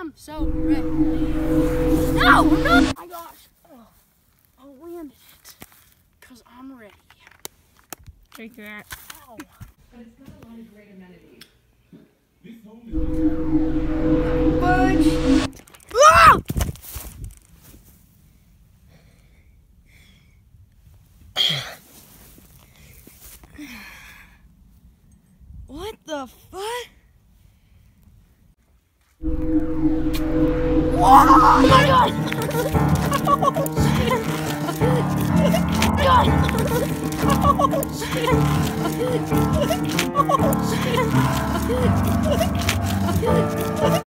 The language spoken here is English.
I'm so ready. No, I'm not. Oh my gosh. Oh, I landed it. Because I'm ready. Take that. Ow. But it's got a lot of great amenities. This home Fudge. Ah! What the fuck? Whoa! Oh my god! Oh shit! God! Oh shit! Oh shit!